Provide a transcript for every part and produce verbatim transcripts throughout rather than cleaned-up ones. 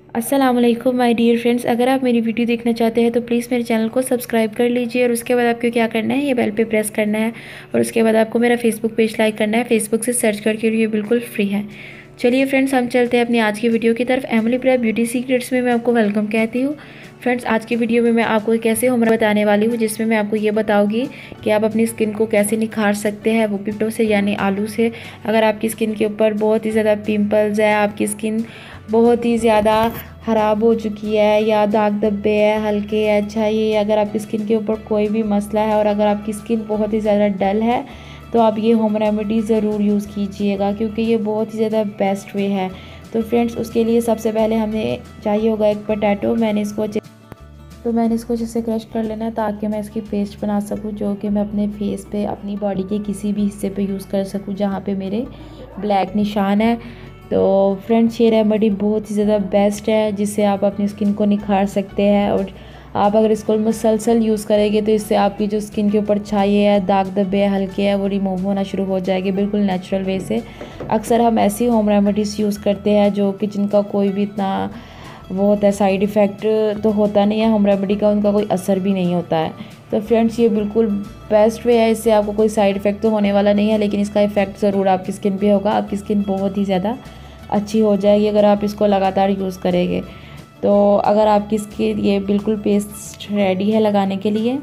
अस्सलाम वालेकुम my dear friends. अगर आप मेरी वीडियो देखना चाहते हैं तो प्लीज़ मेरे चैनल को सब्सक्राइब कर लीजिए और उसके बाद आपको क्या करना है, ये बेल पे प्रेस करना है और उसके बाद आपको मेरा फेसबुक पेज लाइक करना है। फेसबुक से सर्च करके, ये बिल्कुल फ्री है। चलिए फ्रेंड्स, हम चलते हैं अपनी आज की वीडियो की तरफ। एमिली प्रिया ब्यूटी सीक्रेट्स में मैं आपको वेलकम कहती हूँ। फ्रेंड्स, आज की वीडियो में मैं आपको एक ऐसे होम बताने वाली हूँ जिसमें मैं आपको ये बताऊँगी कि आप अपनी स्किन को कैसे निखार सकते हैं, वो पिटो से यानी आलू से। अगर आपकी स्किन के ऊपर बहुत ही ज़्यादा पिंपल्स है, आपकी स्किन बहुत ही ज़्यादा ख़राब हो चुकी है या दाग धब्बे है हल्के है, अच्छा ये अगर आपकी स्किन के ऊपर कोई भी मसला है और अगर आपकी स्किन बहुत ही ज़्यादा डल है तो आप ये होम रेमेडी ज़रूर यूज़ कीजिएगा, क्योंकि ये बहुत ही ज़्यादा बेस्ट वे है। तो फ्रेंड्स, उसके लिए सबसे पहले हमें चाहिए होगा एक पोटैटो। मैंने इसको अच्छे तो मैंने इसको अच्छे से क्रश कर लेना है ताकि मैं इसकी पेस्ट बना सकूं, जो कि मैं अपने फेस पे, अपनी बॉडी के किसी भी हिस्से पे यूज़ कर सकूं जहां पे मेरे ब्लैक निशान है। तो फ्रेंड्स, ये रेमेडी बहुत ही ज़्यादा बेस्ट है जिससे आप अपनी स्किन को निखार सकते हैं। और आप अगर इसको मुसलसल यूज़ करेंगे तो इससे आपकी जो स्किन के ऊपर छाये है, दाग धब्बे हल्के हैं, वो रिमूव होना शुरू हो जाएगी बिल्कुल नेचुरल वे से। अक्सर हम ऐसी होम रेमेडीज़ यूज़ करते हैं जो कि जिनका कोई भी इतना वो होता है, साइड इफ़ेक्ट तो होता नहीं है होम रेमेडी का, उनका कोई असर भी नहीं होता है। तो फ्रेंड्स, ये बिल्कुल बेस्ट वे है, इससे आपको कोई साइड इफ़ेक्ट तो होने वाला नहीं है, लेकिन इसका इफ़ेक्ट ज़रूर आपकी स्किन पे होगा। आपकी स्किन बहुत ही ज़्यादा अच्छी हो जाएगी अगर आप इसको लगातार यूज़ करेंगे। तो अगर आपकी स्किन, ये बिल्कुल पेस्ट रेडी है लगाने के लिए।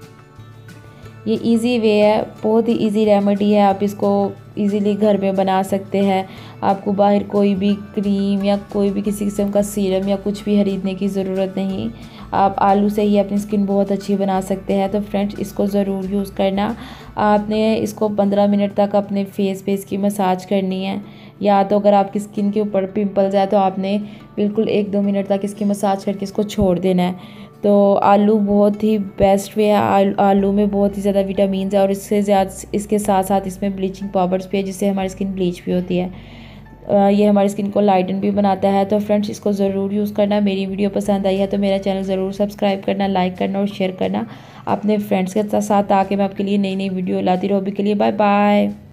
ये इजी वे है, बहुत ही इजी रेमेडी है, आप इसको इजीली घर में बना सकते हैं। आपको बाहर कोई भी क्रीम या कोई भी किसी किस्म का सीरम या कुछ भी खरीदने की ज़रूरत नहीं। आप आलू से ही अपनी स्किन बहुत अच्छी बना सकते हैं। तो फ्रेंड्स, इसको ज़रूर यूज़ करना। आपने इसको पंद्रह मिनट तक अपने फेस पे इसकी मसाज करनी है, या तो अगर आपकी स्किन के ऊपर पिंपल्स है तो आपने बिल्कुल एक दो मिनट तक इसकी मसाज करके इसको छोड़ देना है। तो आलू बहुत ही बेस्ट वे है, आलू, आलू में बहुत ही ज़्यादा विटामिन है और इससे ज़्यादा इसके साथ साथ इसमें ब्लीचिंग पाउडर्स भी है जिससे हमारी स्किन ब्लीच भी होती है। ये हमारी स्किन को लाइटन भी बनाता है। तो फ्रेंड्स, इसको ज़रूर यूज़ करना। मेरी वीडियो पसंद आई है तो मेरा चैनल ज़रूर सब्सक्राइब करना, लाइक करना और शेयर करना अपने फ्रेंड्स के साथ, ताकि मैं आपके लिए नई नई वीडियो लाती रहूँ। अभी के लिए बाय बाय।